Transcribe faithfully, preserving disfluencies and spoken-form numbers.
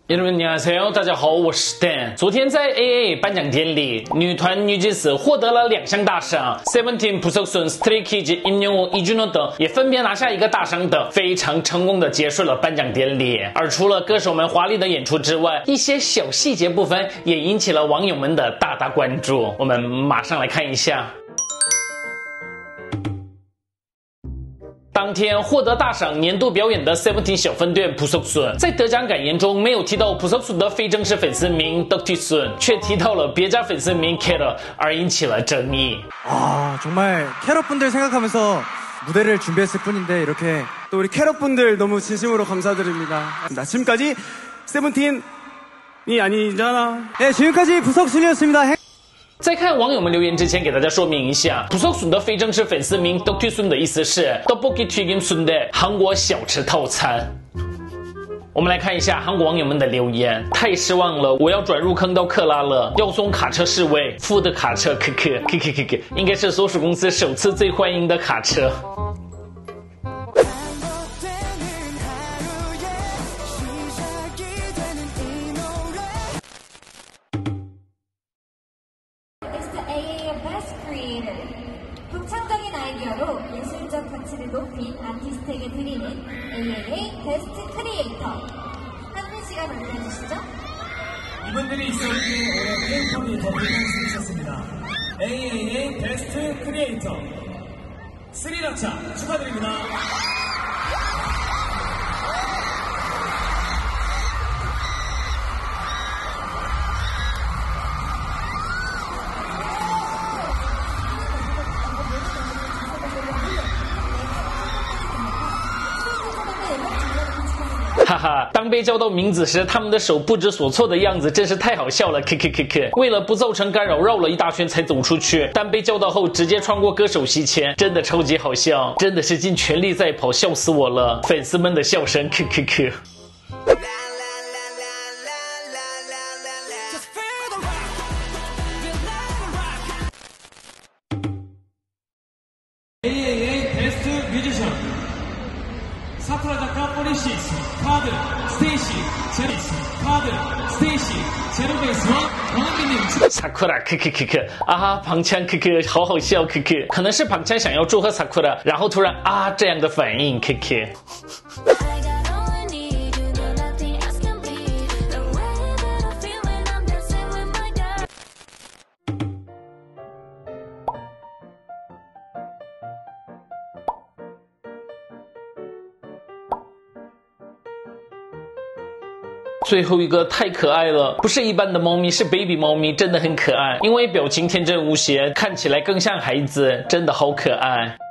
여러분 안녕하세요，大家好，我是 Dan。昨天在 A A 颁奖典礼，女团女祭司获得了两项大赏 ，Seventeen、朴석순、Stray Kids、임영웅、이준호等也分别拿下一个大赏等，非常成功的结束了颁奖典礼。而除了歌手们华丽的演出之外，一些小细节部分也引起了网友们的大大关注。我们马上来看一下。当天获得大赏年度表演的 Seventeen 小分队朴석순在得奖感言中没有提到朴석순的非正式粉丝名 덕티순， 却提到了别家粉丝名 캐럿， 而引起了争议。 아 정말 캐럿분들 생각하면서 무대를 준비했을 뿐인데 이렇게 또 우리 캐럿분들 너무 진심으로 감사드립니다. 지금까지 세븐틴이 아니잖아. 네, 지금까지朴석순이었습니다. 在看网友们留言之前，给大家说明一下，朴석순的非正式粉丝名 덕티순的意思是 떡볶이 튀김 순대， 韩国小吃套餐。我们来看一下韩国网友们的留言，太失望了，我要转入坑到克拉了，要送卡车侍卫，富的卡车，可可可可可可，应该是所属公司首次最欢迎的卡车。 독창적인 아이디어로 예술적 가치를 높인 아티스트에게 드리는 에이에이에이 베스트 크리에이터 한민 씨가 발표해 주시죠. 이분들이 있었기에 올해 케이팝이 더 빛날 수 있었습니다. 에이에이에이 베스트 크리에이터 스리라차 축하드립니다. 哈哈，当被叫到名字时，他们的手不知所措的样子真是太好笑了。K K K K， 为了不造成干扰，绕了一大圈才走出去。但被叫到后，直接穿过歌手席前，真的超级好笑，真的是尽全力在跑，笑死我了！粉丝们的笑声 ，K K K。 에이에이에이 베스트 뮤지션 사쿠라 작가 포리시스 카드 스테이시 제리스 카드 스테이시 제로베이스와王斌님 Sakura 可可可可啊，庞枪可可好好笑可可，可能是庞枪想要祝贺 Sakura， 然后突然啊这样的反应可可。 最后一个太可爱了，不是一般的猫咪，是 baby 猫咪，真的很可爱，因为表情天真无邪，看起来更像孩子，真的好可爱。